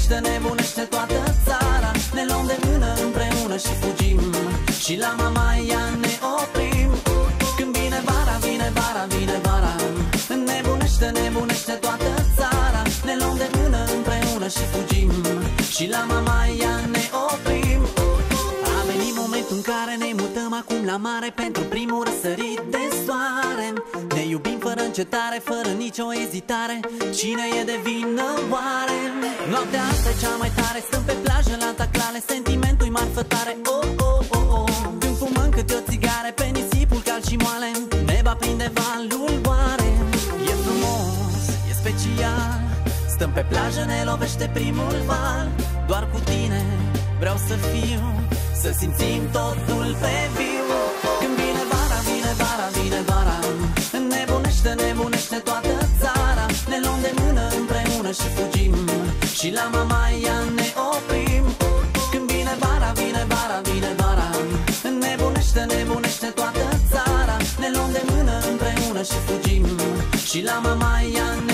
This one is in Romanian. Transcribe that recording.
Nebunește, nebunește toată țara. Ne luăm de mână împreună și fugim, și la Mamaia ne oprim. Când vine vara, vine vara, vine vara. Nebunește, nebunește toată țara. Ne luăm de mână împreună și fugim, și la Mamaia ne oprim. A venit momentul în care ne mutăm acum la mare, pentru primul răsărit de soare. Ne iubim fără încetare, fără nicio ezitare. Cine e de vină oare? Noaptea asta e cea mai tare, stăm pe plajă la taclale. Sentimentul-i marfă tare, oh, oh, oh, oh. Când fumăm câte o țigare pe nisipul cald și moale, ne va prinde valul oare. E frumos, e special, stăm pe plajă, ne lovește primul val. Doar cu tine vreau să fiu, să simțim totul pe viu. Când vine vara, vine vara, vine vara. Nebunește, nebunește toată țara. Ne luăm de mână împreună și fugim, și la Mamaia ne oprim. Când vine vara, vine vara, vine vara. Nebunește, nebunește toată țara. Ne luăm de mână împreună și fugim, și la Mamaia ne